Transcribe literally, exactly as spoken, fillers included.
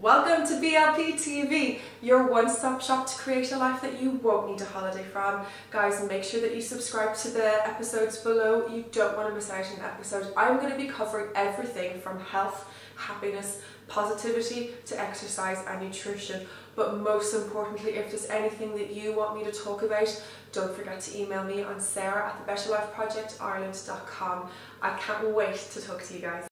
Welcome to B L P T V, your one-stop shop to create a life that you won't need a holiday from. Guys, make sure that you subscribe to the episodes below. You don't want to miss out on an episode. I'm going to be covering everything from health, happiness, positivity to exercise and nutrition. But most importantly, if there's anything that you want me to talk about, don't forget to email me on sarah at the better life project ireland dot com. I can't wait to talk to you guys.